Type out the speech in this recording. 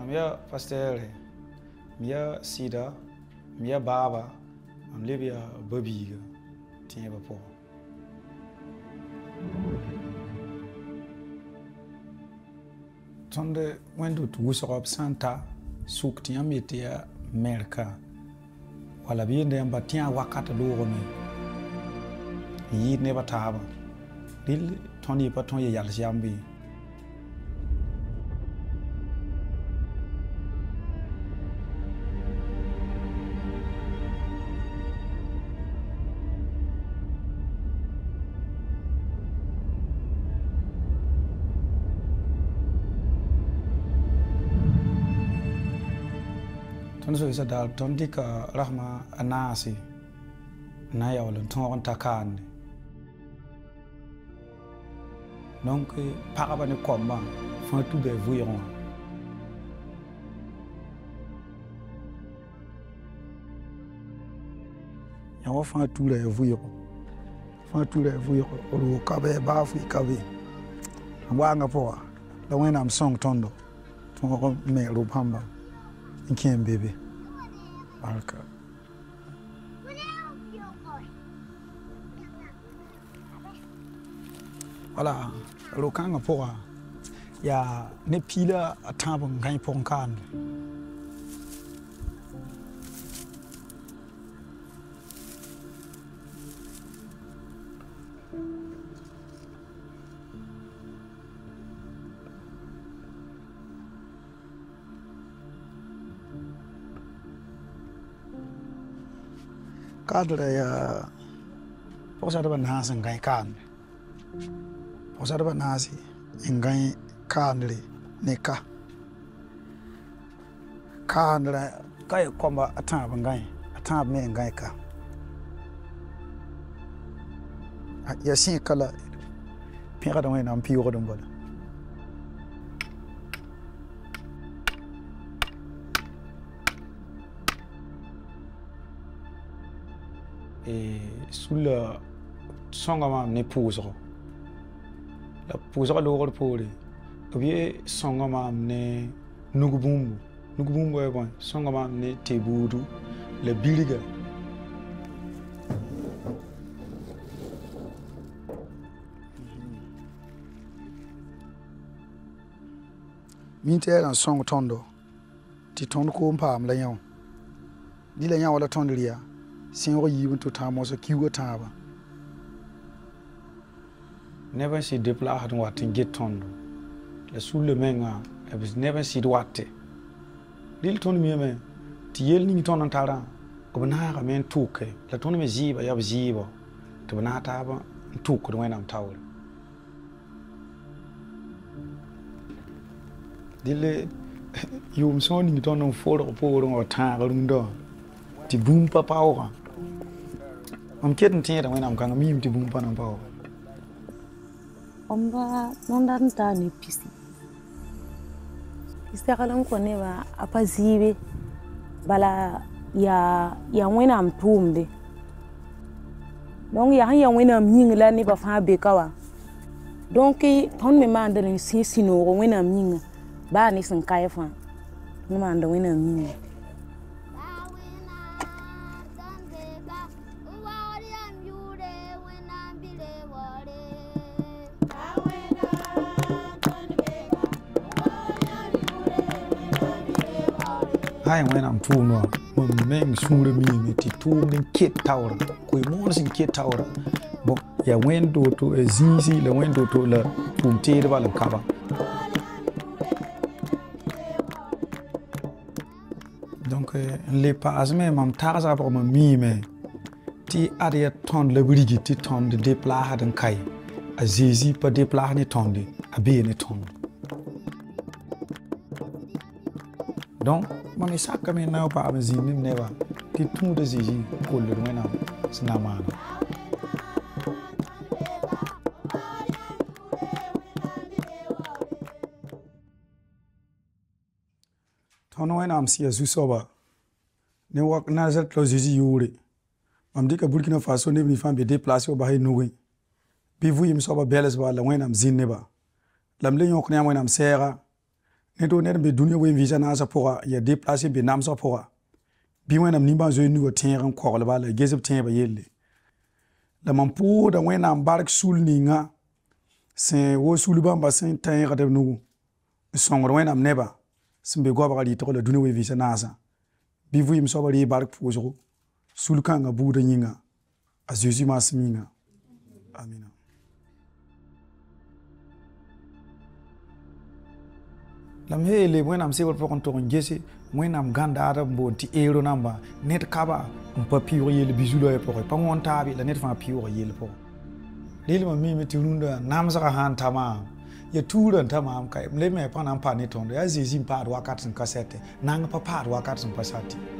Mia pasteur, mia sida, mia baba, am libya babiga, tiens pas pour. Tonde wendo tu sorop santa suk tiens metia merka. Wala bien de amba tiens wakata do me. Yi ne bataba. Dil toni pa ton ye yal jambi. Tonso isa dal tondika rahma anasi na ya wala ton takan donc paraba ne komba fa tout be vuyon ya wa fa tout le vuyon o ka be ba fu ka be wa nga po la wena am song tondo ton ko me ro pamba Inkiem baby. Baraka. Voilà, le kanga pour ya ne pila atabo ngai ponkan. Kadre ya posa da banasa ngai kan posa da banasi ngai kanre neka kanre kai komba ataba ngai ataba me ngai ka ya sin kala pira da wena ampi ko dombala et sous le songama ne pousera la pousera l'or pour bien songama ne nugubumbu est bon songama ne tebudu le biliga minte en song tondo ti tondo ko pam la yaw di la yaw la tondria sin ro yi to ta mo so kiwo ta ba never see de pla hat wat get tondo la sul le menga I was never see watte dil ton mi me ti yel ni ton tara ko na ga men tuke la ton me jiba ya jiba to na ta ba tuku do wenam tawul dil yum so ni ton no foro po ro ta ga ndo ti bum pa pa am kitten tiere da wenam kan mi ti bum pa na pa omba non danta ni pisi istakalan ko ne ba apazibe bala ya wenam tumbe donc ya wenam nyingla ne ba fa be kawa donc ton me manda ni sino ko wenam nyinga ba ni sin kai fa ni manda wenam nyinga Hai when I'm too no meng sure mi ti tu ning kit tower ko mo sin kit tower bo ya when do to zizi la when do to la pum te de bala kaba donc les pas même am tarza pour mi mais ti aria ton le brigi ti ton de dépla hadan kai a zizi pa dépla ni ton de a be ni ton donc mami sakka me na pa am zini neba ti tu de zizi ko le wena sinama tono wena am sia zusoba ne wak na zel klo zizi yure am dika Burkina Faso ne ni fam be déplacer ba hay nogi bi vu yim soba beles ba la wena am zinne ba lam le yok ne am wena am sera ne to ne be dunia we visa na sa pora ya déplacer be nam sa pora bi wẽnnaam nimbãan zoe nuga tẽeg n kogl bala gesb tẽebã yelle la mam pʋʋda wẽnnaam bark sul ninga sẽn wo sul bãmba sẽn tẽegd b nugu n sõngd wẽnnaam nebã sẽn be goabga rɩtg la dũni we vɩɩsã naasã bɩ vɩɩm soaba rɩɩ bark pʋʋsgo sul kãngã buudã yĩnga a zeezi maasem yĩnga amina. La m yeele wẽnnaam sebr pʋgẽ n tog n gese wẽnnaam gãndaadã n boond tɩ eero namba ned kaba n pa pɩʋg yell bizulã ya pʋgẽ pa wõn taabe la ned fãa pɩʋga yell pʋgẽ rɩlmã miime tɩ rũndã namsgã sãn ta maam ya tuurã n ta maam ka le me pa na n pa ne tõndo yaa zeezi n paad wakat sẽn ka sɛtɛ nang pa paad wakat sẽn pa sate